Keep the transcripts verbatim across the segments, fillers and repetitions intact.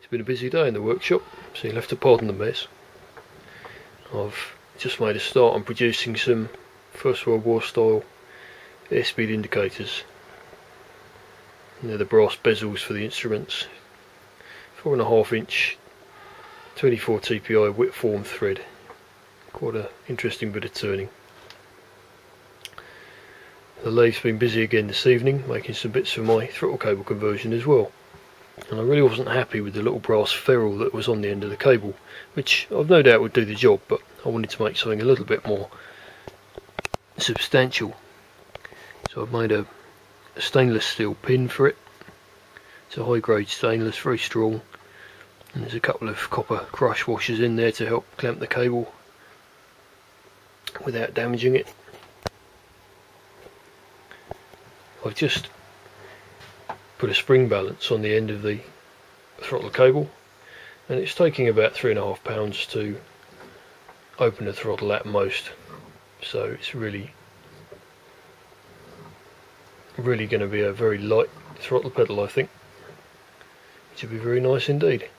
It's been a busy day in the workshop, so you'll have to pardon the mess. I've just made a start on producing some First World War style airspeed indicators. And they're the brass bezels for the instruments. Four and a half inch twenty-four T P I whip form thread. Quite an interesting bit of turning. The lathe's been busy again this evening, making some bits for my throttle cable conversion as well. And I really wasn't happy with the little brass ferrule that was on the end of the cable, which I've no doubt would do the job, but I wanted to make something a little bit more substantial. So I've made a, a stainless steel pin for it. It's a high grade stainless, very strong, and there's a couple of copper crush washers in there to help clamp the cable without damaging it. I've just put a spring balance on the end of the throttle cable, and it's taking about three and a half pounds to open the throttle at most, so it's really really going to be a very light throttle pedal, I think, which would be very nice indeed.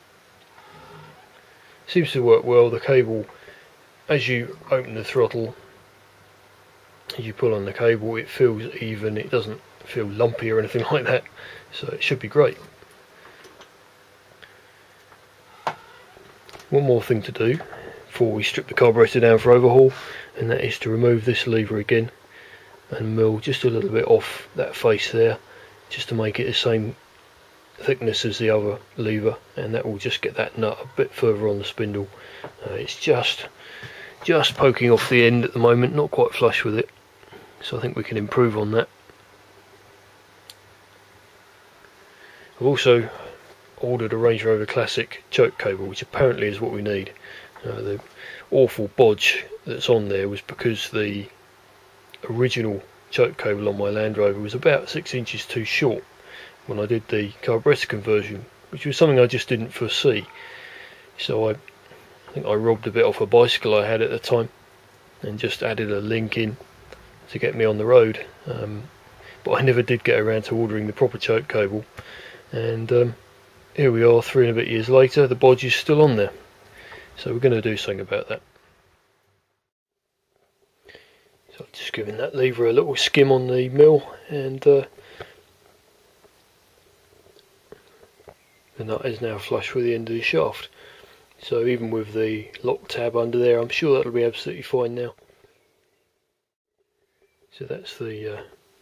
Seems to work well. The cable, as you open the throttle, as you pull on the cable, it feels even, it doesn't feel lumpy or anything like that, so it should be great. One more thing to do before we strip the carburettor down for overhaul, and that is to remove this lever again and mill just a little bit off that face there, just to make it the same thickness as the other lever, and that will just get that nut a bit further on the spindle. Uh, it's just just poking off the end at the moment, not quite flush with it, so I think we can improve on that. I've also ordered a Range Rover Classic choke cable, which apparently is what we need. Uh, the awful bodge that's on there was because the original choke cable on my Land Rover was about six inches too short when I did the carburettor conversion, which was something I just didn't foresee. So I, I think I robbed a bit off a bicycle I had at the time and just added a link in to get me on the road. Um, but I never did get around to ordering the proper choke cable. And um, here we are, three and a bit years later, the bodge is still on there, so we're going to do something about that. So I've just given that lever a little skim on the mill, and uh, the nut is now flush with the end of the shaft, so even with the lock tab under there, I'm sure that'll be absolutely fine now. So that's the uh,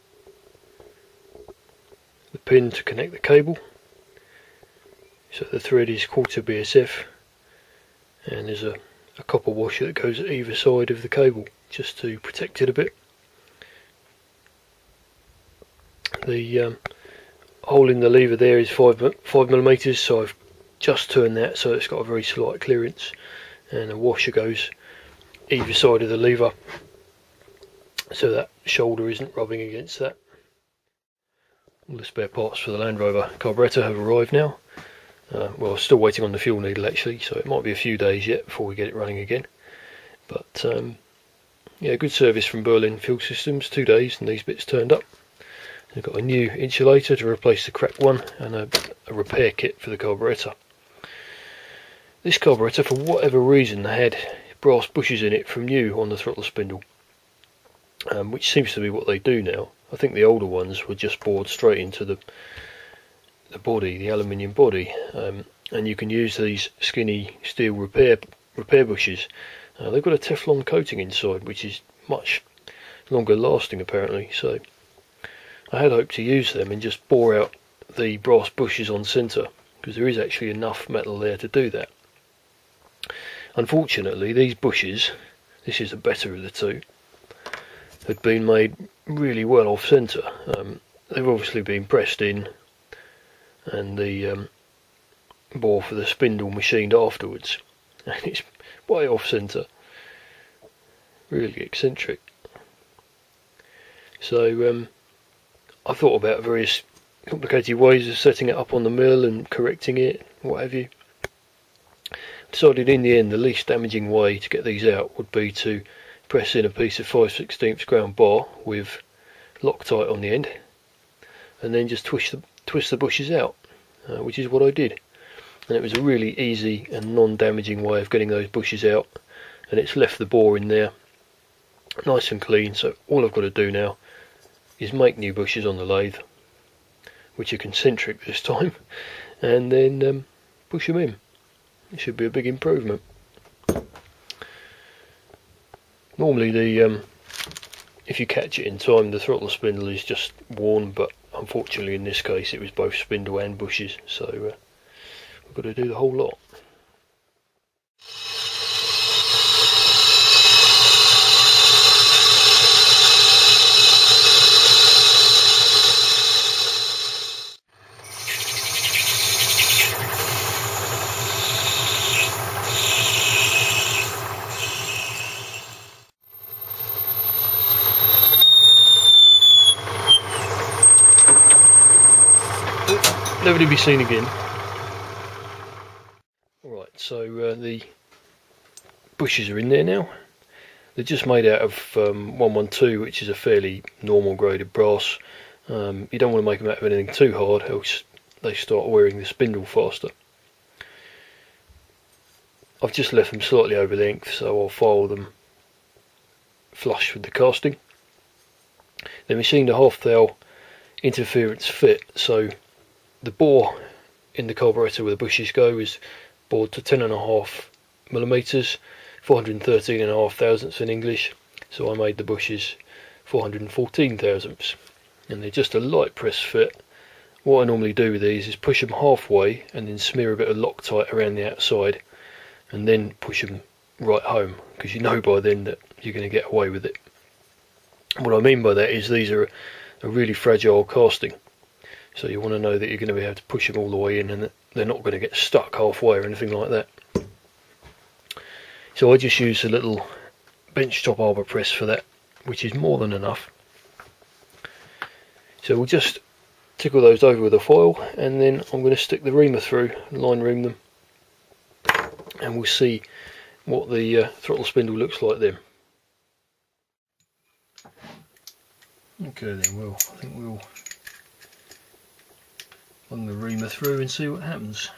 the pin to connect the cable. So the thread is quarter B S F, and there's a, a copper washer that goes at either side of the cable just to protect it a bit. The um, hole in the lever there is five five millimeters, so I've just turned that so it's got a very slight clearance, and a washer goes either side of the lever so that shoulder isn't rubbing against that. All the spare parts for the Land Rover carburettor have arrived now. Uh, well, still waiting on the fuel needle actually, so it might be a few days yet before we get it running again. But um, yeah, good service from Berlin Fuel Systems, two days and these bits turned up. I've got a new insulator to replace the cracked one, and a, a repair kit for the carburettor. This carburettor, for whatever reason, had brass bushes in it from new on the throttle spindle, um, which seems to be what they do now. I think the older ones were just bored straight into the the body, the aluminium body, um, and you can use these skinny steel repair repair bushes. Uh, they've got a Teflon coating inside, which is much longer lasting apparently. So I had hoped to use them and just bore out the brass bushes on centre, because there is actually enough metal there to do that. Unfortunately, these bushes, this is the better of the two, had been made really well off centre. Um, they've obviously been pressed in, and the um, bore for the spindle machined afterwards, and it's way off centre, really eccentric. So um, I thought about various complicated ways of setting it up on the mill and correcting it, what have you. Decided in the end the least damaging way to get these out would be to press in a piece of five sixteenths ground bar with Loctite on the end, and then just twist the twist the bushes out, uh, which is what I did. and it was a really easy and non-damaging way of getting those bushes out, and it's left the bore in there nice and clean. So all I've got to do now is make new bushes on the lathe, which are concentric this time, and then um, push them in. It should be a big improvement. Normally the um, if you catch it in time, the throttle spindle is just worn, but unfortunately in this case it was both spindle and bushes, so uh, we've got to do the whole lot. Never to be seen again. Alright, so uh, the bushes are in there now. They're just made out of um, one one two, which is a fairly normal graded brass. Um, you don't want to make them out of anything too hard, else they start wearing the spindle faster. I've just left them slightly over length, so I'll file them flush with the casting. They're machined a half thou interference fit, so the bore in the carburettor where the bushes go is bored to ten and a half millimeters, four hundred thirteen and a half thousandths in English. So I made the bushes four hundred fourteen thousandths, and they're just a light press fit. What I normally do with these is push them halfway and then smear a bit of Loctite around the outside, and then push them right home, because you know by then that you're going to get away with it. What I mean by that is these are a really fragile casting. So you want to know that you're going to be able to push them all the way in, and that they're not going to get stuck halfway or anything like that. So I just use a little bench top arbor press for that, which is more than enough. So we'll just tickle those over with a foil, and then I'm going to stick the reamer through, line ream them, and we'll see what the uh, throttle spindle looks like then. Okay then, well, I think we'll run the reamer through and see what happens.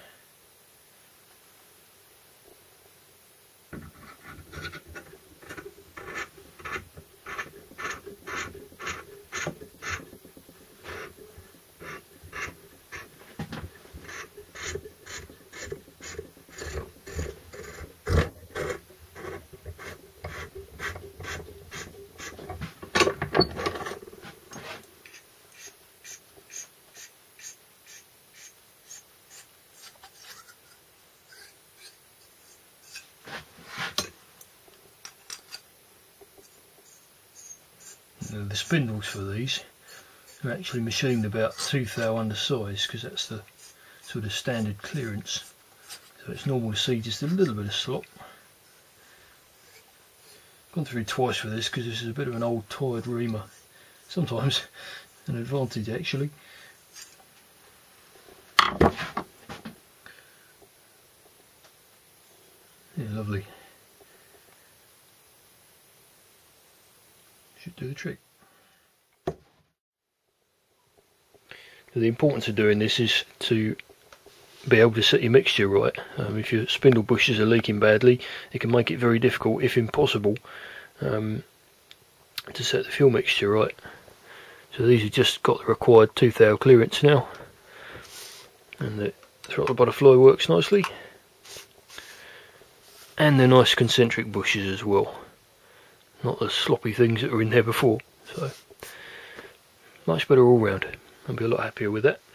Now the spindles for these are actually machined about two thou undersize, because that's the sort of standard clearance. So it's normal to see just a little bit of slop. Gone through twice with this because this is a bit of an old tired reamer. Sometimes an advantage actually. Yeah, lovely. Should do the trick. The importance of doing this is to be able to set your mixture right. Um, if your spindle bushes are leaking badly, it can make it very difficult, if impossible, um, to set the fuel mixture right. So these have just got the required two thou clearance now, and the throttle butterfly works nicely, and they're nice concentric bushes as well, not the sloppy things that were in there before. So much better all round. I'll be a lot happier with that.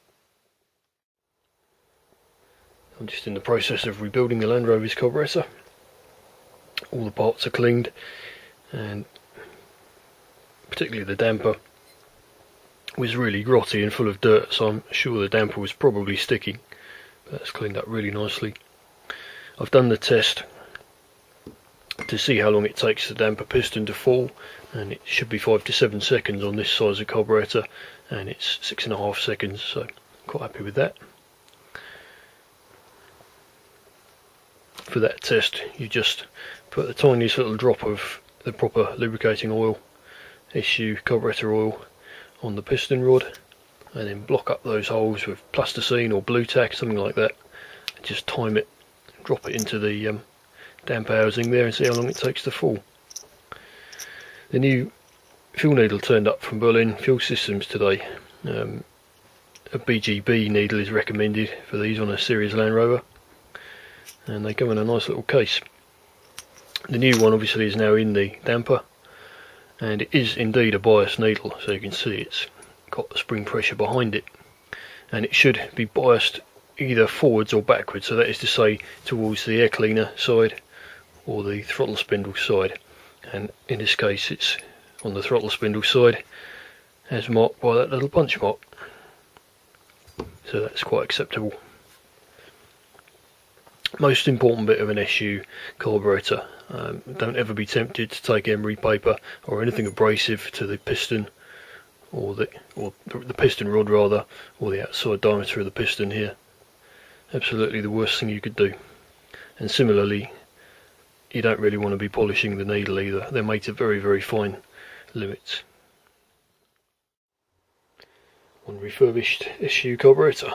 I'm just in the process of rebuilding the Land Rover's carburettor. All the parts are cleaned, and particularly the damper was really grotty and full of dirt, so I'm sure the damper was probably sticking, but that's cleaned up really nicely. I've done the test to see how long it takes the damper piston to fall, and it should be five to seven seconds on this size of carburettor, and it's six and a half seconds, so I'm quite happy with that. For that test, you just put the tiniest little drop of the proper lubricating oil, issue carburettor oil, on the piston rod, and then block up those holes with plasticine or blue tack, something like that, just time it, drop it into the um, damper housing there and see how long it takes to fall. The new fuel needle turned up from Berlin Fuel Systems today. Um, a B G B needle is recommended for these on a Series Land Rover, and they come in a nice little case. The new one obviously is now in the damper, and it is indeed a bias needle, so you can see it's got the spring pressure behind it, and it should be biased either forwards or backwards, so that is to say towards the air cleaner side or the throttle spindle side, and in this case it's on the throttle spindle side, as marked by that little punch mark, so that's quite acceptable. Most important bit of an S U carburettor, um, don't ever be tempted to take emery paper or anything abrasive to the piston or the or the piston rod rather, or the outside diameter of the piston here. Absolutely the worst thing you could do. And similarly, you don't really want to be polishing the needle either. They're made to very very fine limits. One refurbished S U carburettor.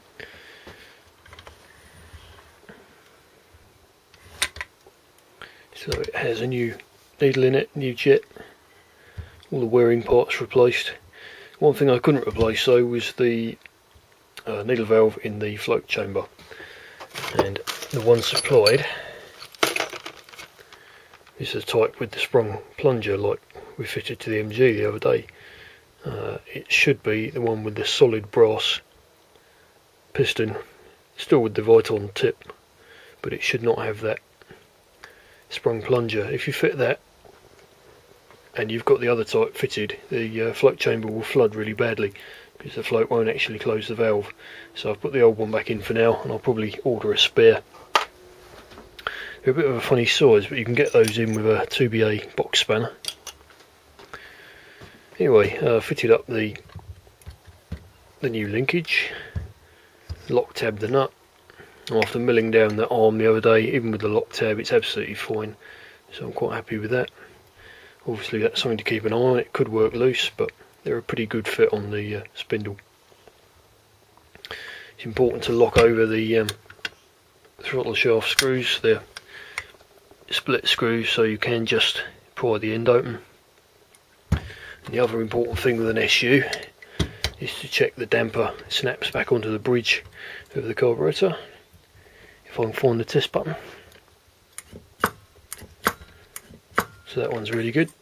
So it has a new needle in it, new jet, all the wearing parts replaced. One thing I couldn't replace though was the uh, needle valve in the float chamber, and the one supplied is the type with the sprung plunger like we fitted to the M G the other day. Uh, it should be the one with the solid brass piston, still with the Viton tip, but it should not have that sprung plunger. If you fit that and you've got the other type fitted, the uh, float chamber will flood really badly because the float won't actually close the valve. So I've put the old one back in for now, and I'll probably order a spare. They're a bit of a funny size, but you can get those in with a two B A box spanner. Anyway, uh, fitted up the the new linkage, lock tabbed the nut. After milling down the arm the other day, even with the lock tab, it's absolutely fine, so I'm quite happy with that. Obviously that's something to keep an eye on. It could work loose, but they're a pretty good fit on the uh, spindle. It's important to lock over the um, throttle shaft screws. They're split screws, so you can just pry the end open. And the other important thing with an S U is to check the damper snaps back onto the bridge of the carburettor. If I can find the test button. So that one's really good.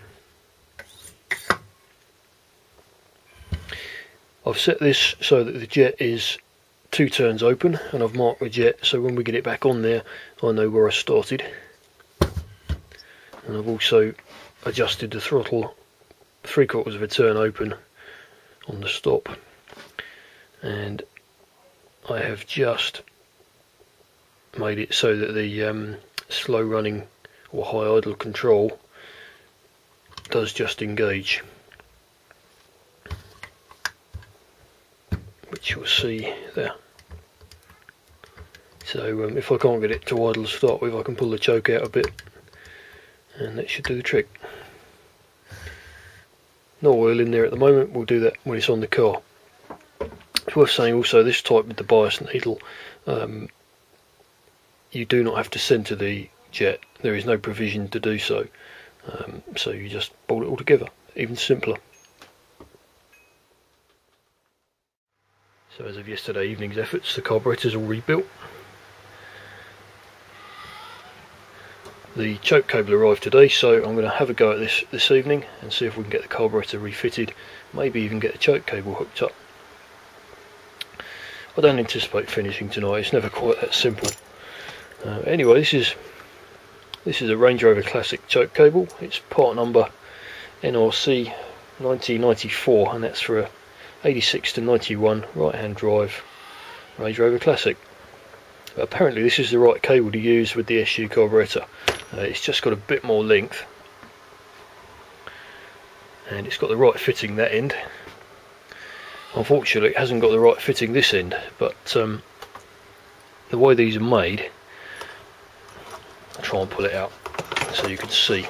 I've set this so that the jet is two turns open, and I've marked the jet so when we get it back on there I know where I started. And I've also adjusted the throttle three quarters of a turn open on the stop, and I have just made it so that the um, slow running or high idle control does just engage, which you'll see there. So um, if I can't get it to idle to start with, I can pull the choke out a bit and that should do the trick. No oil in there at the moment, we'll do that when it's on the car. It's worth saying also, this type with the bias needle, um, you do not have to centre the jet. There is no provision to do so, um, so you just bolt it all together, even simpler. So as of yesterday evening's efforts, the carburettor's all rebuilt. The choke cable arrived today, so I'm going to have a go at this this evening and see if we can get the carburettor refitted, maybe even get the choke cable hooked up. I don't anticipate finishing tonight, it's never quite that simple. Uh, anyway, this is this is a Range Rover Classic choke cable. It's part number N R C nineteen ninety-four, and that's for a eighty-six to ninety-one right hand drive Range Rover Classic. But apparently this is the right cable to use with the S U carburettor. Uh, it's just got a bit more length and it's got the right fitting that end. Unfortunately it hasn't got the right fitting this end, but um, the way these are made, I'll try and pull it out so you can see.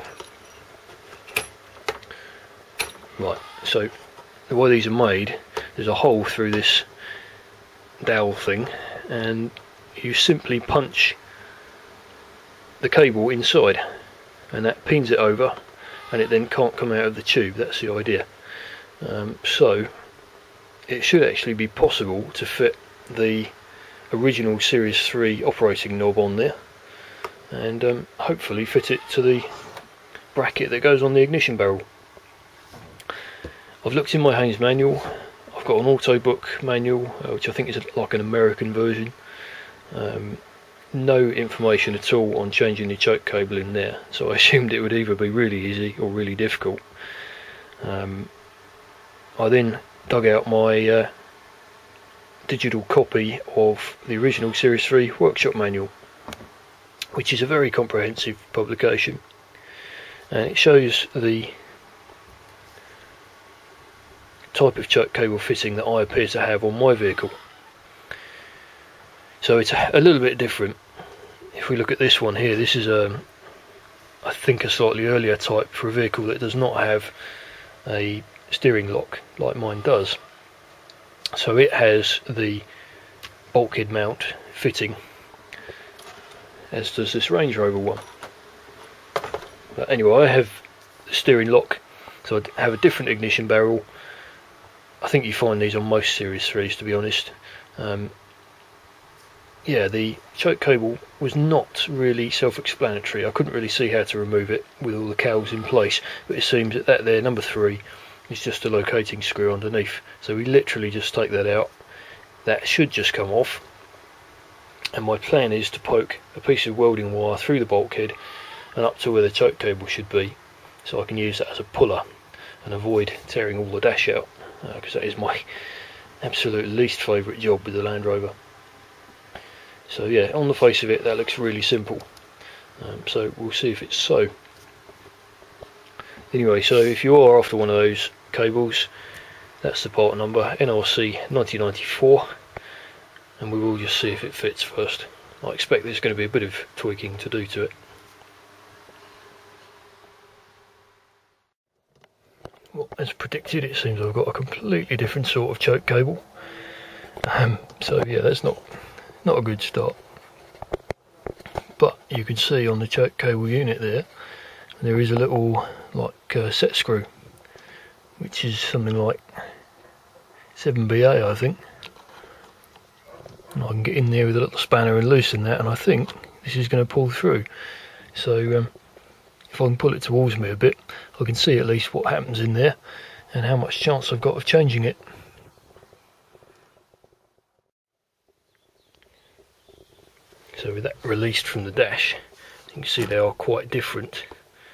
Right, so the way these are made, there's a hole through this dowel thing, and you simply punch the cable inside and that pins it over, and it then can't come out of the tube. That's the idea. Um, so it should actually be possible to fit the original Series three operating knob on there, and um, hopefully fit it to the bracket that goes on the ignition barrel. I've looked in my Haynes manual. I've got an Autobook manual, uh, which I think is like an American version. Um, no information at all on changing the choke cable in there, so I assumed it would either be really easy or really difficult. Um, I then dug out my uh, digital copy of the original Series three workshop manual, which is a very comprehensive publication, and it shows the type of choke cable fitting that I appear to have on my vehicle. So it's a little bit different. If we look at this one here, this is a, I think, a slightly earlier type for a vehicle that does not have a steering lock like mine does. So it has the bulkhead mount fitting, as does this Range Rover one. But anyway, I have the steering lock, so I have a different ignition barrel. I think you find these on most Series threes, to be honest. Um, yeah, the choke cable was not really self-explanatory. I couldn't really see how to remove it with all the cowls in place, but it seems that that there, number three, is just a locating screw underneath. So we literally just take that out. That should just come off, and my plan is to poke a piece of welding wire through the bulkhead and up to where the choke cable should be, so I can use that as a puller and avoid tearing all the dash out, because uh, that is my absolute least favourite job with the Land Rover. So yeah, on the face of it, that looks really simple. Um, so we'll see if it's so. Anyway, so if you are after one of those cables, that's the part number, N R C nineteen ninety-four, and we will just see if it fits first. I expect there's going to be a bit of tweaking to do to it. Well, as predicted, it seems I've got a completely different sort of choke cable. Um, so yeah, that's not not a good start. But you can see on the choke cable unit there, there is a little like uh, set screw, which is something like seven B A, I think. And I can get in there with a little spanner and loosen that, and I think this is going to pull through. So um, if I can pull it towards me a bit, I can see at least what happens in there and how much chance I've got of changing it. So with that released from the dash, you can see they are quite different.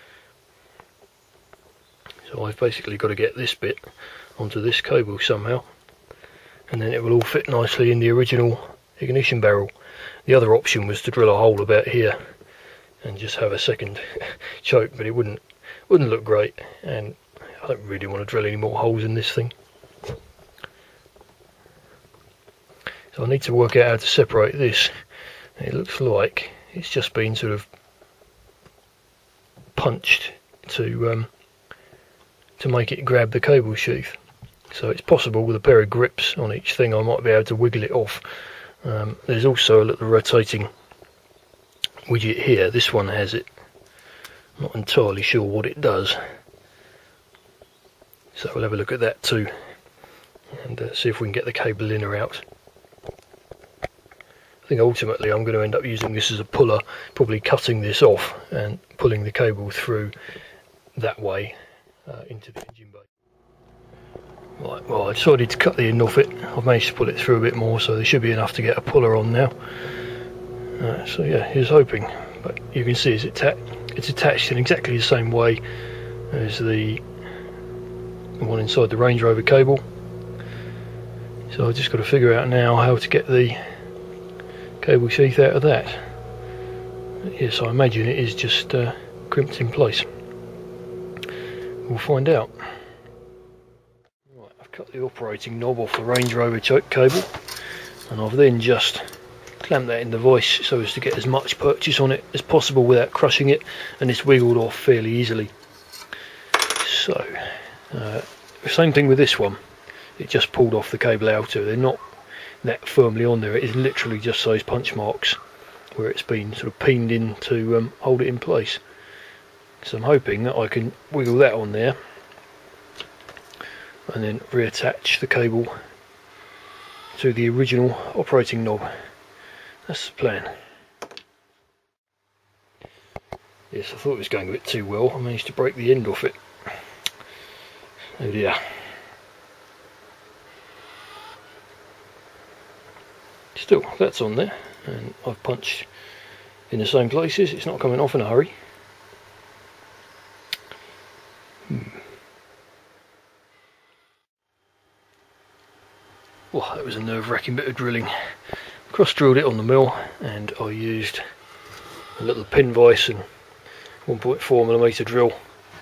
So I've basically got to get this bit onto this cable somehow, and then it will all fit nicely in the original ignition barrel. The other option was to drill a hole about here and just have a second choke, but it wouldn't wouldn't look great, and I don't really want to drill any more holes in this thing. So I need to work out how to separate this. It looks like it's just been sort of punched to um, to make it grab the cable sheath. So it's possible with a pair of grips on each thing I might be able to wiggle it off. Um, there's also a little rotating widget here. This one has it. I'm not entirely sure what it does. So we'll have a look at that too, and uh, see if we can get the cable in or out. I think ultimately I'm going to end up using this as a puller, probably cutting this off and pulling the cable through that way uh, into the engine bay. Right, well, I decided to cut the end off it. I've managed to pull it through a bit more, so there should be enough to get a puller on now. Uh, so yeah, here's hoping. But you can see it's, atta it's attached in exactly the same way as the one inside the Range Rover cable. So I've just got to figure out now how to get the cable sheath out of that. Yes, I imagine it is just uh, crimped in place. We'll find out. Right, I've cut the operating knob off the Range Rover choke cable, and I've then just clamped that in the vise so as to get as much purchase on it as possible without crushing it, and it's wiggled off fairly easily. So, uh, same thing with this one. It just pulled off the cable outer. They're not that firmly on there. It is literally just those punch marks where it's been sort of pinned in to um, hold it in place. So I'm hoping that I can wiggle that on there and then reattach the cable to the original operating knob. That's the plan. Yes, I thought it was going a bit too well. I managed to break the end off it. Oh dear. Still, that's on there, and I've punched in the same places. It's not coming off in a hurry. Hmm. Well, that was a nerve-wracking bit of drilling. Cross-drilled it on the mill, and I used a little pin vise and one point four millimeter drill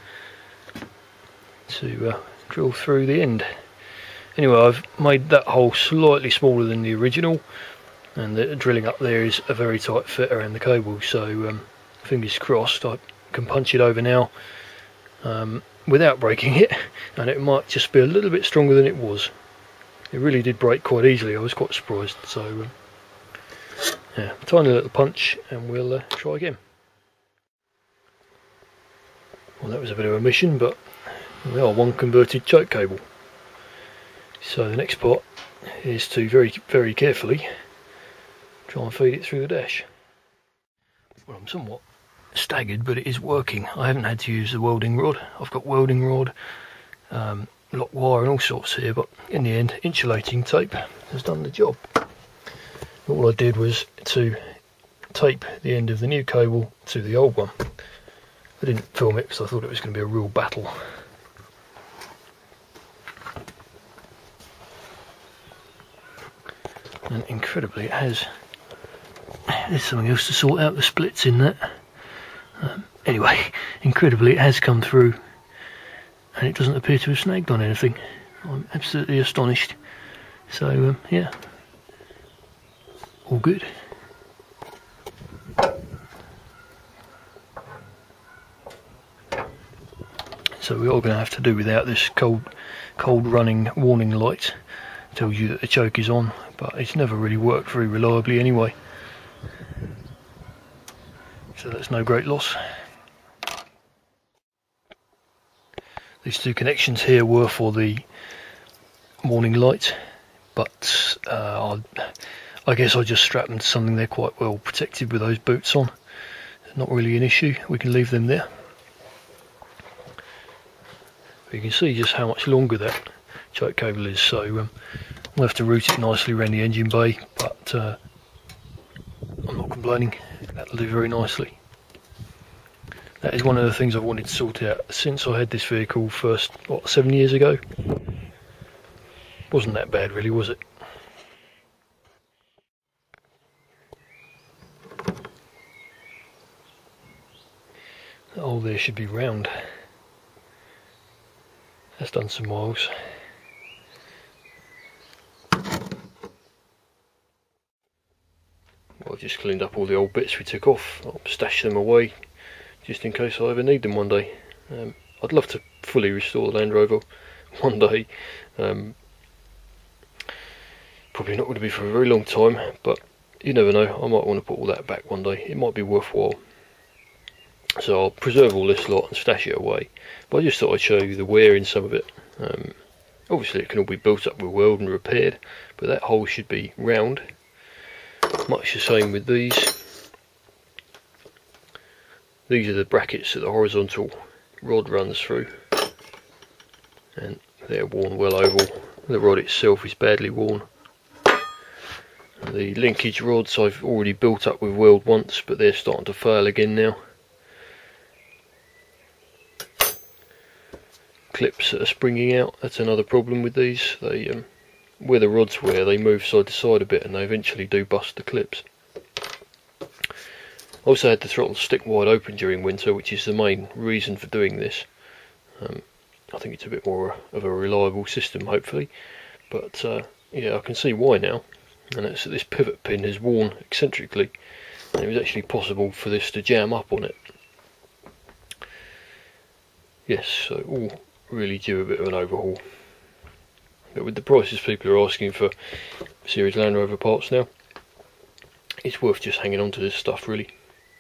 to uh, drill through the end. Anyway, I've made that hole slightly smaller than the original, and the drilling up there is a very tight fit around the cable, so um, fingers crossed I can punch it over now um, without breaking it, and it might just be a little bit stronger than it was. It really did break quite easily. I was quite surprised. So um, yeah, tiny little punch, and we'll uh, try again. Well, that was a bit of a mission, but we are one converted choke cable. So the next part is to very very carefully try and feed it through the dash. Well, I'm somewhat staggered, but it is working. I haven't had to use the welding rod. I've got welding rod, um, lock wire and all sorts here, but in the end insulating tape has done the job. All I did was to tape the end of the new cable to the old one. I didn't film it because I thought it was going to be a real battle. And incredibly it has. There's something else to sort out, the splits in that. Um, anyway, incredibly it has come through, and it doesn't appear to have snagged on anything. I'm absolutely astonished. So um, yeah, all good. So we are going to have to do without this cold, cold running warning light. Tells you that the choke is on, but it's never really worked very reliably anyway. So that's no great loss. These two connections here were for the warning light, but uh, I guess I just strapped them to something. They're quite well protected with those boots on. Not really an issue. We can leave them there. But you can see just how much longer that choke cable is, so um, we'll have to route it nicely around the engine bay, but uh, I'm not complaining. That'll do very nicely. That is one of the things I've wanted to sort out since I had this vehicle first, what, seven years ago? Wasn't that bad really, was it? That hole there should be round. That's done some miles. Well, I've just cleaned up all the old bits we took off. I'll stash them away just in case I ever need them one day. Um, I'd love to fully restore the Land Rover one day. Um, probably not going to be for a very long time, but you never know. I might want to put all that back one day. It might be worthwhile. So I'll preserve all this lot and stash it away. But I just thought I'd show you the wear in some of it. Um, obviously it can all be built up with weld and repaired, but that hole should be round. Much the same with these. These are the brackets that the horizontal rod runs through, and they're worn well oval. The rod itself is badly worn. The linkage rods I've already built up with weld once, but they're starting to fail again now. Clips that are springing out, that's another problem with these. They, um, where the rods wear, they move side to side a bit and they eventually do bust the clips. I also had the throttle stick wide open during winter, which is the main reason for doing this. Um, I think it's a bit more of a reliable system, hopefully. But uh, yeah, I can see why now. And it's that this pivot pin is worn eccentrically, and it was actually possible for this to jam up on it. Yes, so all really due a bit of an overhaul. But with the prices people are asking for series Land Rover parts now. It's worth just hanging on to this stuff really.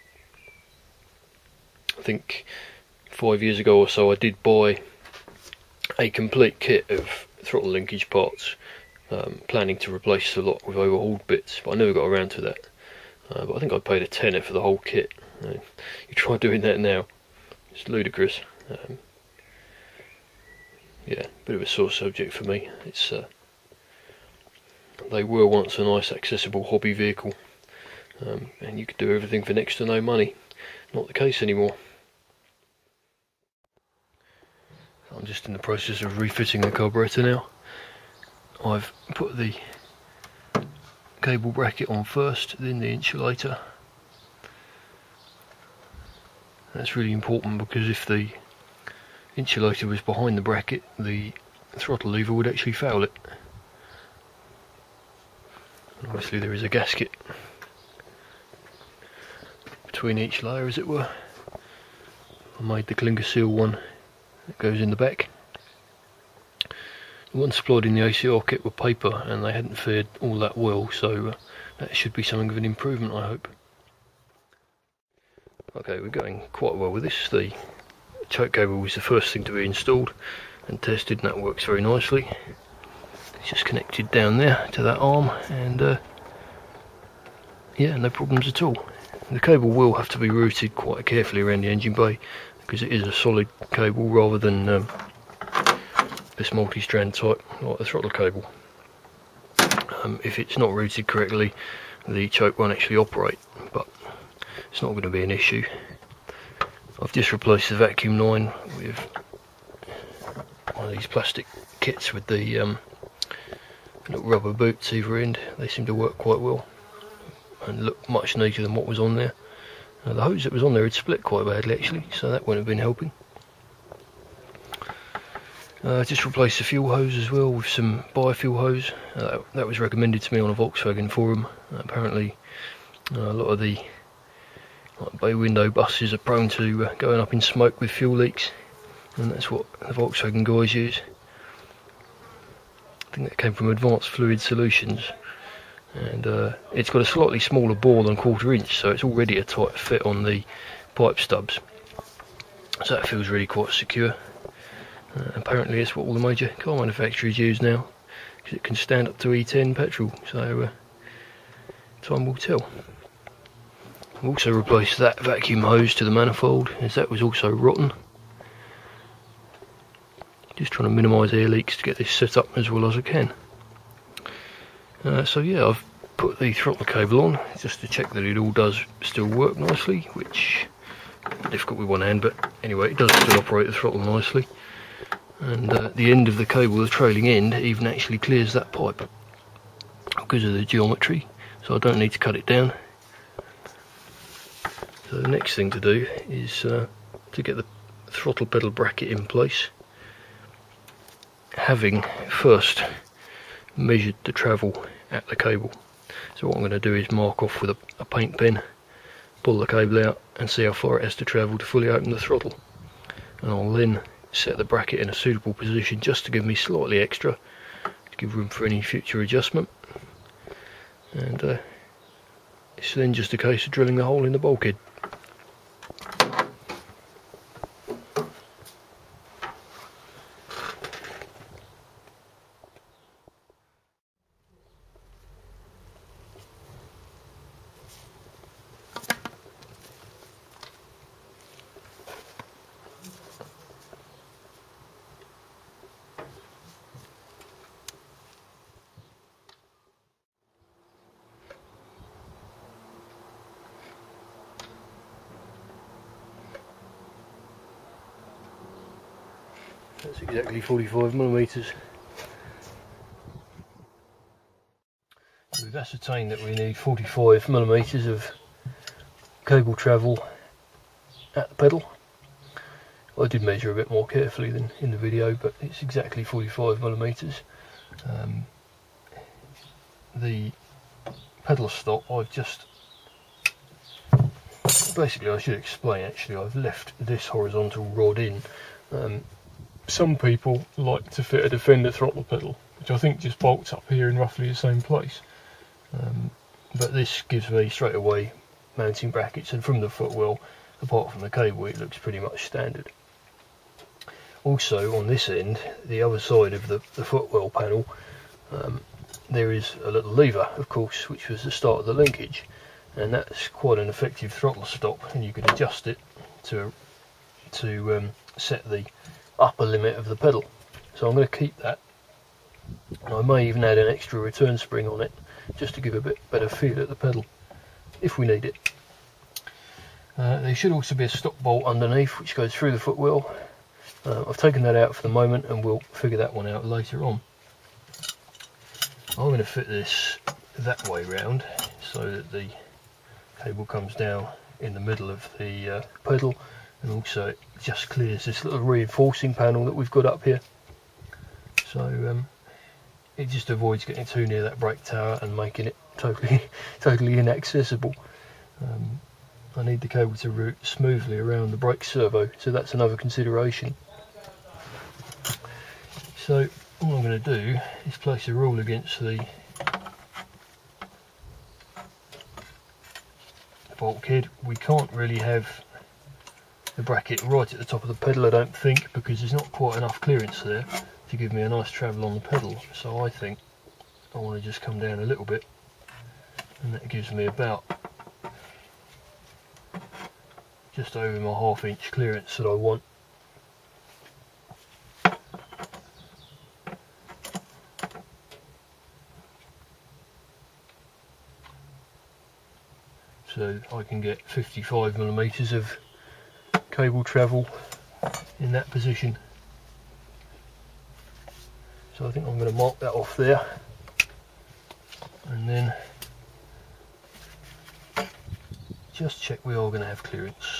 I think five years ago or so I did buy a complete kit of throttle linkage parts, um, planning to replace the lot with overhauled bits, but I never got around to that. Uh, but I think I paid a tenner for the whole kit. Uh, you try doing that now, it's ludicrous. Um, yeah, bit of a sore subject for me. It's uh, they were once a nice accessible hobby vehicle, um, and you could do everything for next to no money. Not the case anymore. I'm just in the process of refitting the carburettor now. I've put the cable bracket on first, then the insulator. That's really important because if the insulator was behind the bracket, the throttle lever would actually foul it. And obviously there is a gasket between each layer, as it were. I made the clinker seal one that goes in the back. The ones supplied in the A C R kit were paper and they hadn't fared all that well, so uh, that should be something of an improvement, I hope. Okay, we're going quite well with this. The choke cable was the first thing to be installed and tested, and that works very nicely. It's just connected down there to that arm, and uh, yeah, no problems at all. The cable will have to be routed quite carefully around the engine bay because it is a solid cable rather than um, this multi-strand type like the throttle cable. Um, if it's not routed correctly, the choke won't actually operate, but it's not going to be an issue. I've just replaced the vacuum line with one of these plastic kits with the um, little rubber boots either end. They seem to work quite well and look much neater than what was on there. Uh, the hose that was on there had split quite badly actually, so that wouldn't have been helping. Uh, just replaced the fuel hose as well with some biofuel hose. Uh, that, that was recommended to me on a Volkswagen forum. Uh, apparently uh, a lot of the like, bay window buses are prone to uh, going up in smoke with fuel leaks, and that's what the Volkswagen guys use. I think that came from Advanced Fluid Solutions, and uh, it's got a slightly smaller bore than quarter inch, so it's already a tight fit on the pipe stubs, so that feels really quite secure. Uh, apparently it's what all the major car manufacturers use now, because it can stand up to E ten petrol, so uh, time will tell. I've also replaced that vacuum hose to the manifold, as that was also rotten. Just trying to minimise air leaks to get this set up as well as I can. Uh, so yeah, I've put the throttle cable on just to check that it all does still work nicely, which is difficult with one hand, but anyway, it does still operate the throttle nicely. And uh, the end of the cable, the trailing end, even actually clears that pipe because of the geometry, so I don't need to cut it down. So the next thing to do is uh, to get the throttle pedal bracket in place, having first measured the travel at the cable. So what I'm going to do is mark off with a, a paint pen, pull the cable out and see how far it has to travel to fully open the throttle, and I'll then set the bracket in a suitable position just to give me slightly extra, to give room for any future adjustment. And uh, it's then just a case of drilling the hole in the bulkhead. That's exactly forty-five millimeters. We've ascertained that we need forty-five millimeters of cable travel at the pedal. I did measure a bit more carefully than in the video, but it's exactly forty-five millimeters. Um, the pedal stop, I've just basically, I should explain actually, I've left this horizontal rod in. Um, some people like to fit a Defender throttle pedal which I think just bolts up here in roughly the same place. Um, but this gives me straight away mounting brackets, and from the footwell, apart from the cable, it looks pretty much standard. Also on this end, the other side of the, the footwell panel, um, there is a little lever, of course, which was the start of the linkage, and that's quite an effective throttle stop, and you can adjust it to to um, set the upper limit of the pedal. So I'm going to keep that, and I may even add an extra return spring on it just to give a bit better feel at the pedal if we need it. Uh, there should also be a stop bolt underneath which goes through the footwell. Uh, I've taken that out for the moment and we'll figure that one out later on. I'm going to fit this that way round so that the cable comes down in the middle of the uh, pedal, and also it just clears this little reinforcing panel that we've got up here. So um, it just avoids getting too near that brake tower and making it totally, totally inaccessible. Um, I need the cable to route smoothly around the brake servo, so that's another consideration. So all I'm going to do is place a rule against the bulkhead. We can't really have the bracket right at the top of the pedal, I don't think, because there's not quite enough clearance there to give me a nice travel on the pedal. So I think I want to just come down a little bit, and that gives me about just over my half inch clearance that I want. So I can get fifty-five millimeters of cable travel in that position. So I think I'm going to mark that off there, and then just check we are going to have clearance.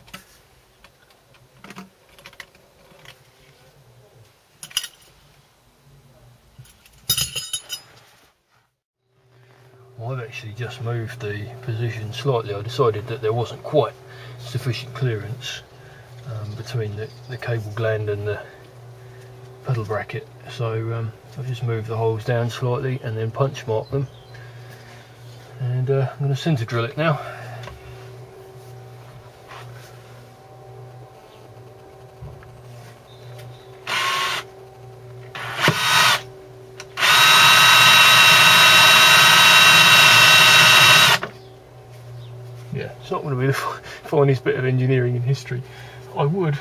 I've actually just moved the position slightly. I decided that there wasn't quite sufficient clearance um, between the, the cable gland and the pedal bracket, so um, I've just moved the holes down slightly and then punch marked them, and uh, I'm going to centre drill it now. Yeah, it's not going to be the finest bit of engineering in history. I would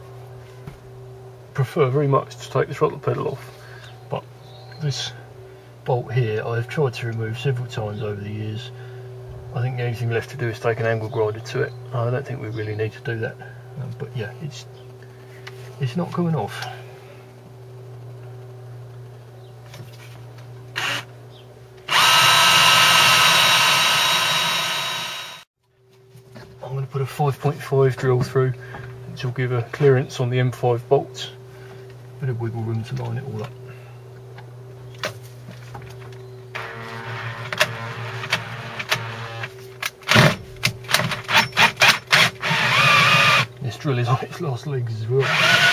prefer very much to take the throttle pedal off, but this bolt here I've tried to remove several times over the years. I think the only thing left to do is take an angle grinder to it. I don't think we really need to do that, um, but yeah, it's it's not coming off. I'm going to put a five point five drill through, which will give a clearance on the M five bolts. Bit of wiggle room to line it all up. This drill is on its last legs as well.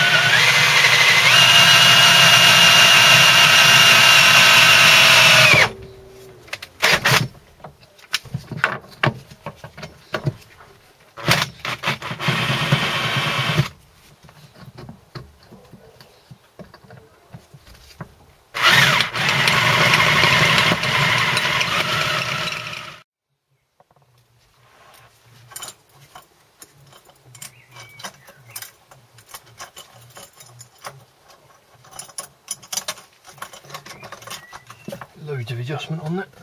Loads of adjustment on that.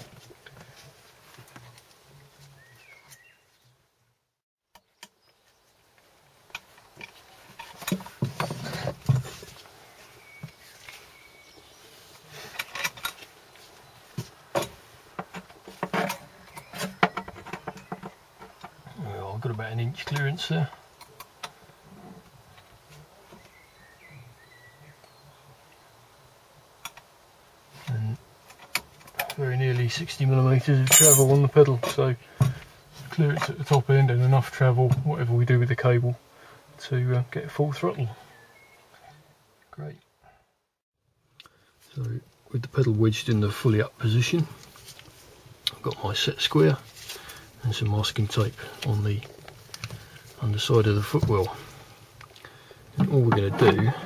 Well, I've got about an inch clearance there. Very nearly sixty millimeters of travel on the pedal, so clearance at the top end and enough travel, whatever we do with the cable, to uh, get full throttle. Great. So with the pedal wedged in the fully up position, I've got my set square and some masking tape on the underside of the footwell. And all we're going to do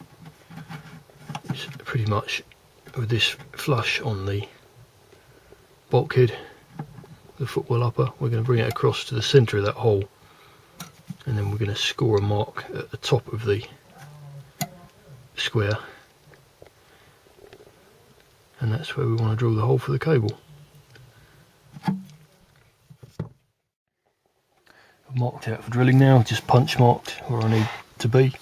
is pretty much, with this flush on the bulkhead, the footwell upper, we're going to bring it across to the centre of that hole, and then we're going to score a mark at the top of the square, and that's where we want to drill the hole for the cable. I've marked out for drilling now, just punch marked where I need to be.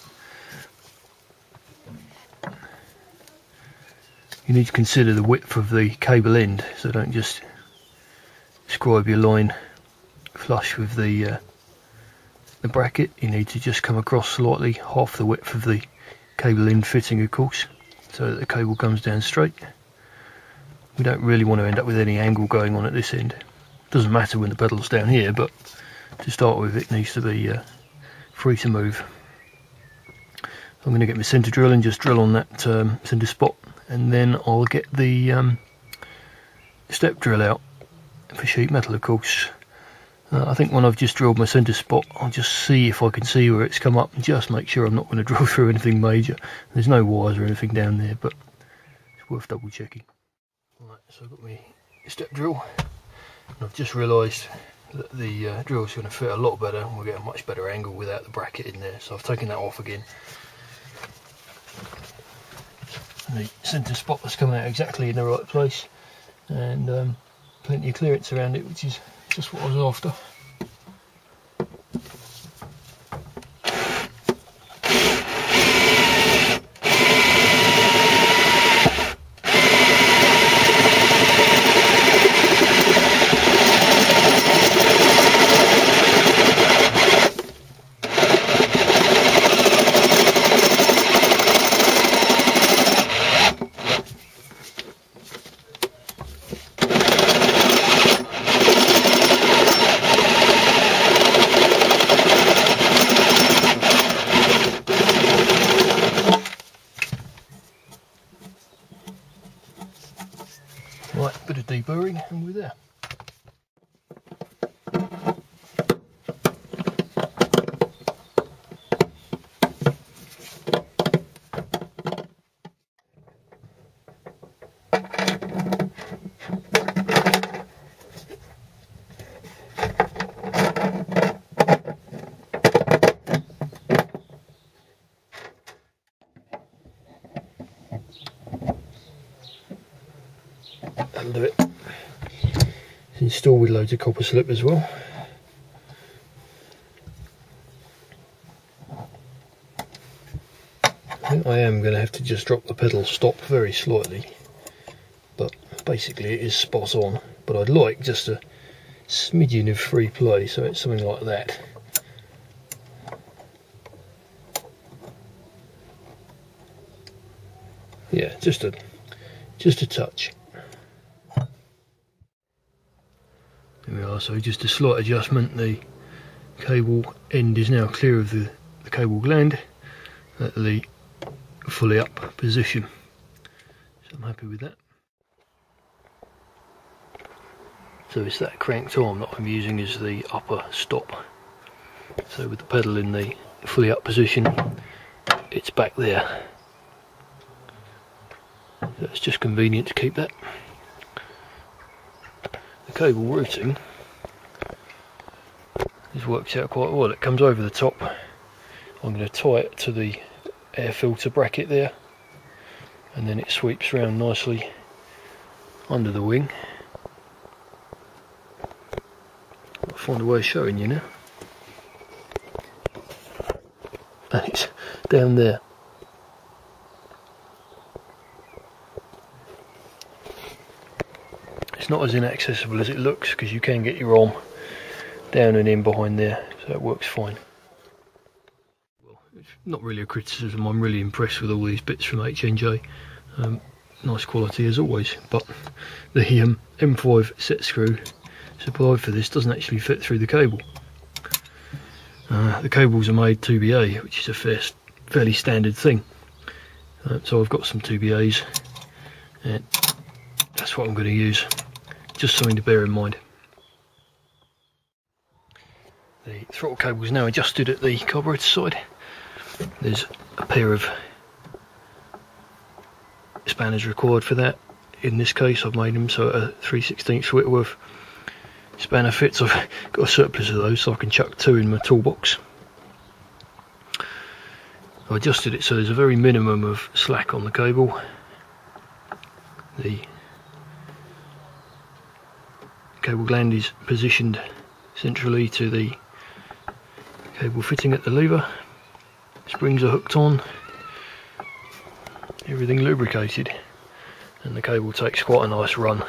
You need to consider the width of the cable end, so don't just scribe your line flush with the uh, the bracket. You need to just come across slightly, half the width of the cable end fitting of course, so that the cable comes down straight. We don't really want to end up with any angle going on at this end. Doesn't matter when the pedal's down here, but to start with it needs to be uh, free to move. I'm going to get my centre drill and just drill on that um, centre spot, and then I'll get the um, step drill out for sheet metal of course. Uh, I think when I've just drilled my centre spot, I'll just see if I can see where it's come up and just make sure I'm not going to drill through anything major. There's no wires or anything down there, but it's worth double checking. Right, so I've got my step drill, and I've just realised that the uh, drill's going to fit a lot better, and we'll get a much better angle without the bracket in there, so I've taken that off again. The centre spot has come out exactly in the right place, and um, plenty of clearance around it, which is just what I was after. Right, bit of deburring and we're there. That'll do it. It's installed with loads of copper slip as well. I think I am going to have to just drop the pedal stop very slightly, but basically it is spot on. But I'd like just a smidgen of free play, so it's something like that. Yeah, just a just a touch. There we are, so just a slight adjustment. The cable end is now clear of the, the cable gland at the fully up position. So I'm happy with that. So it's that cranked arm that I'm using as the upper stop. So with the pedal in the fully up position, it's back there. So it's just convenient to keep that. The cable routing has worked out quite well. It comes over the top. I'm going to tie it to the air filter bracket there, and then it sweeps around nicely under the wing. I'll find a way of showing you now. And it's down there. It's not as inaccessible as it looks, because you can get your arm down and in behind there, so it works fine. Well, it's not really a criticism. I'm really impressed with all these bits from H N J. Um, nice quality as always, but the um, M five set screw supplied for this doesn't actually fit through the cable. Uh, the cables are made two B A, which is a fair, fairly standard thing. Uh, so I've got some two B As And that's what I'm going to use, just something to bear in mind. The throttle cable is now adjusted at the carburettor side. There's a pair of spanners required for that. In this case I've made them so a three sixteenths Whitworth spanner fits. I've got a surplus of those so I can chuck two in my toolbox. I adjusted it so there's a very minimum of slack on the cable. The cable gland is positioned centrally to the cable fitting at the lever. Springs are hooked on, everything lubricated, and the cable takes quite a nice run.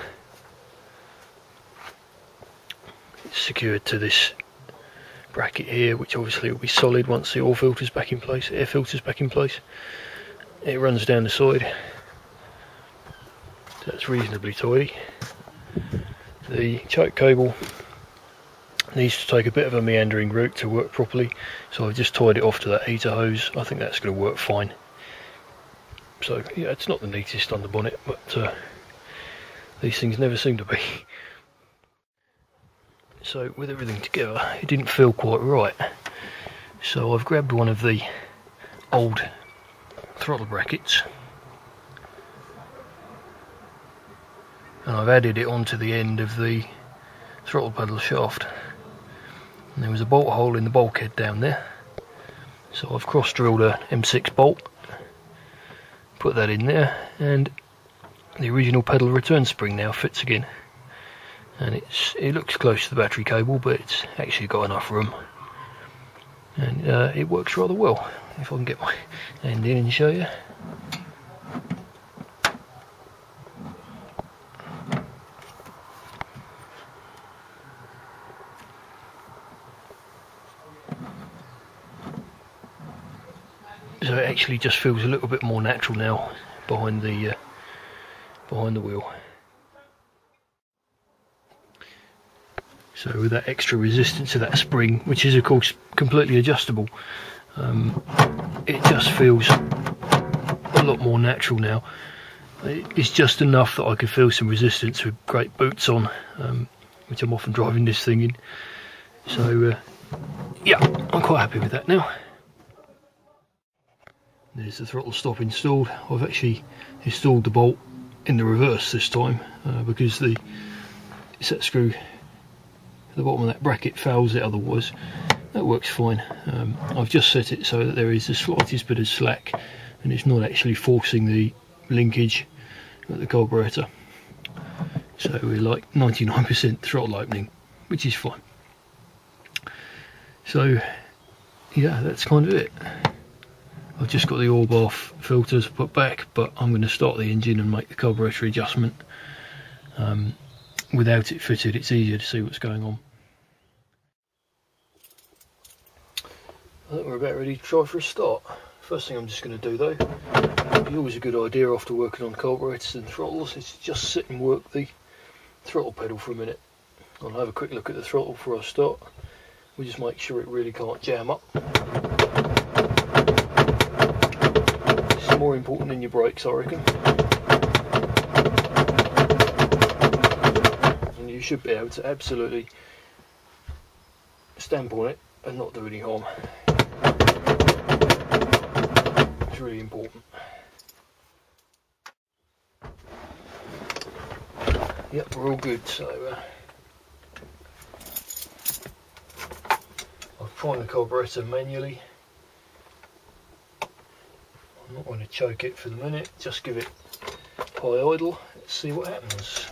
It's secured to this bracket here, which obviously will be solid once the oil filter's back in place, air filter's back in place. It runs down the side, so that's reasonably tidy. The choke cable needs to take a bit of a meandering route to work properly, so I've just tied it off to that heater hose. I think that's going to work fine. So yeah, it's not the neatest on the bonnet, but uh, these things never seem to be. So with everything together, it didn't feel quite right. So I've grabbed one of the old throttle brackets and I've added it onto the end of the throttle pedal shaft. And there was a bolt hole in the bulkhead down there, so I've cross drilled a M six bolt, put that in there, and the original pedal return spring now fits again. And it's it looks close to the battery cable, but it's actually got enough room, and uh, it works rather well. If I can get my hand in and show you. So it actually just feels a little bit more natural now behind the uh, behind the wheel. So with that extra resistance to that spring, which is of course completely adjustable, um, it just feels a lot more natural now. It's just enough that I could feel some resistance with great boots on, um, which I'm often driving this thing in. So uh, yeah, I'm quite happy with that now. There's the throttle stop installed. I've actually installed the bolt in the reverse this time uh, because the set screw at the bottom of that bracket fouls it otherwise. That works fine. Um, I've just set it so that there is the slightest bit of slack and it's not actually forcing the linkage at the carburettor. So we're like ninety-nine percent throttle opening, which is fine. So yeah, that's kind of it. I've just got the oil bath filters put back, but I'm going to start the engine and make the carburettor adjustment. Um, without it fitted, it's easier to see what's going on. I think we're about ready to try for a start. First thing I'm just going to do though, it's always a good idea after working on carburetors and throttles, is to just sit and work the throttle pedal for a minute. I'll have a quick look at the throttle before I start. We'll just make sure it really can't jam up. It's more important than your brakes, I reckon. And you should be able to absolutely stamp on it and not do any harm. It's really important. Yep, we're all good. So uh, I'll prime the carburettor manually. I'm not going to choke it for the minute, just give it high idle. Let's see what happens.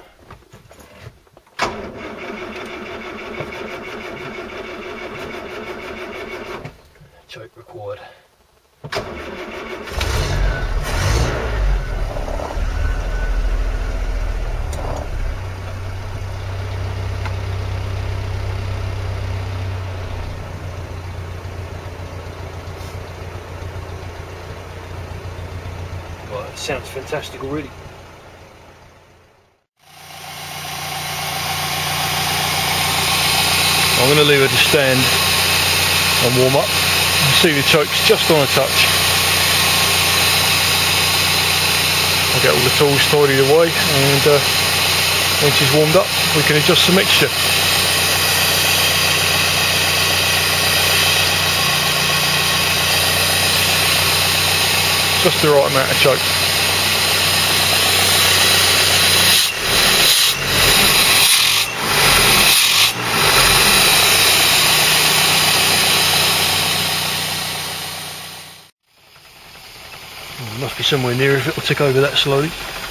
Choke required. Right, it sounds fantastic already. I'm going to leave it to stand and warm up. You see the choke's just on a touch. I'll get all the tools tidied away, and uh, once it's warmed up we can adjust the mixture. Just the right amount of choke. Oh, must be somewhere near if it will tick over that slowly.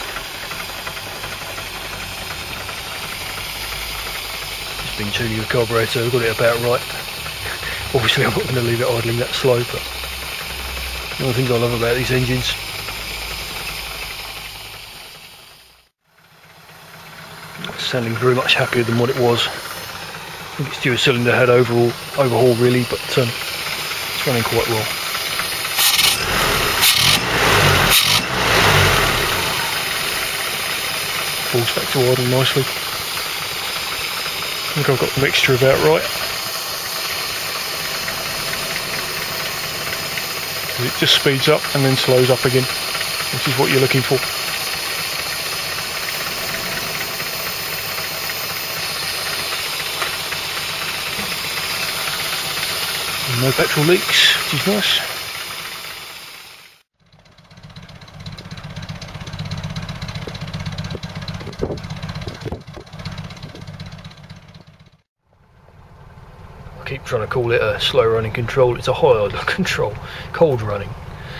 Just been tuning the carburettor, I've got it about right. Obviously I'm not going to leave it idling that slow, but one of the things I love about these engines. It's sounding very much happier than what it was. I think it's due a cylinder head overall overhaul really, but um, it's running quite well. Falls back to idle nicely. I think I've got the mixture about right. It just speeds up and then slows up again, which is what you're looking for. And no petrol leaks, which is nice. I keep trying to call it a slow running control, it's a high idle control, cold running.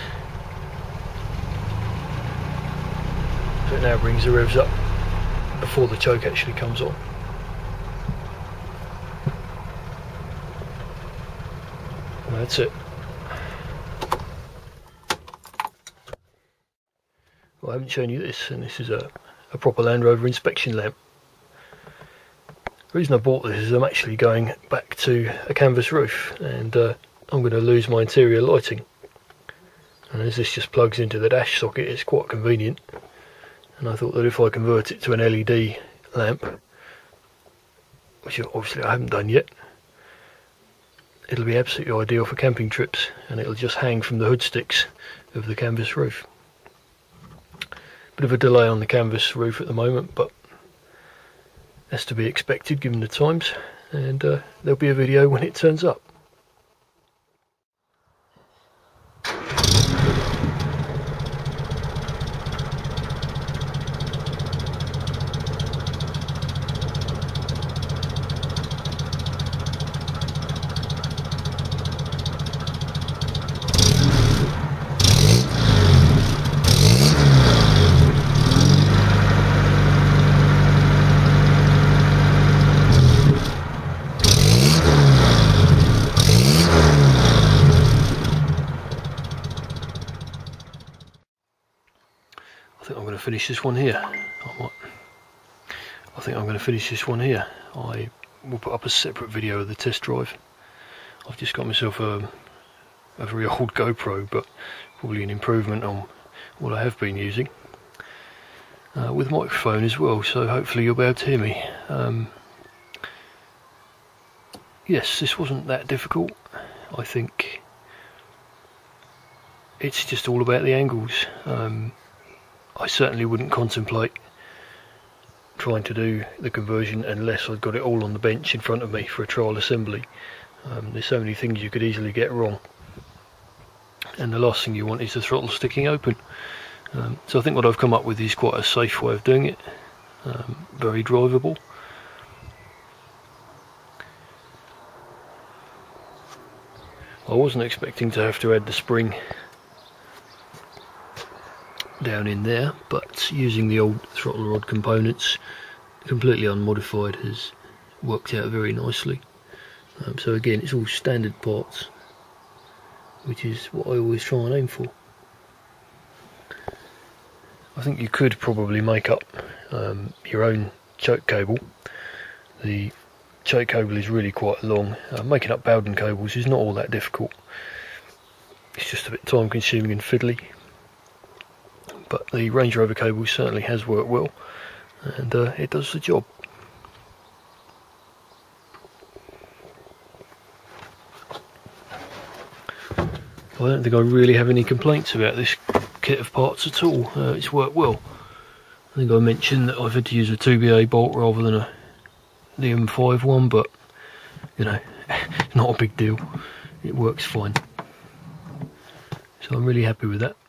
So it now brings the revs up before the choke actually comes on. And that's it. Well, I haven't shown you this, and this is a, a proper Land Rover inspection lamp. The reason I bought this is I'm actually going back to a canvas roof, and uh, I'm going to lose my interior lighting. And as this just plugs into the dash socket, it's quite convenient. And I thought that if I convert it to an L E D lamp, which obviously I haven't done yet, it'll be absolutely ideal for camping trips, and it'll just hang from the hood sticks of the canvas roof. Bit of a delay on the canvas roof at the moment, but that's to be expected given the times, and uh, there'll be a video when it turns up. I think I'm going to finish this one here. I might. I think I'm going to finish this one here. I will put up a separate video of the test drive. I've just got myself a, a very old GoPro, but probably an improvement on what I have been using. Uh, with a microphone as well, so hopefully you'll be able to hear me. Um, yes, this wasn't that difficult. I think it's just all about the angles. Um, I certainly wouldn't contemplate trying to do the conversion unless I'd got it all on the bench in front of me for a trial assembly. Um, there's so many things you could easily get wrong, and the last thing you want is the throttle sticking open. Um, so I think what I've come up with is quite a safe way of doing it, um, very drivable. I wasn't expecting to have to add the spring down in there, but using the old throttle rod components completely unmodified has worked out very nicely. Um, so again, it's all standard parts, which is what I always try and aim for. I think you could probably make up um, your own choke cable. The choke cable is really quite long. Uh, making up Bowden cables is not all that difficult. It's just a bit time consuming and fiddly. But the Range Rover cable certainly has worked well, and uh, it does the job. I don't think I really have any complaints about this kit of parts at all. Uh, it's worked well. I think I mentioned that I've had to use a two B A bolt rather than a the M five one, but you know, not a big deal. It works fine. So I'm really happy with that.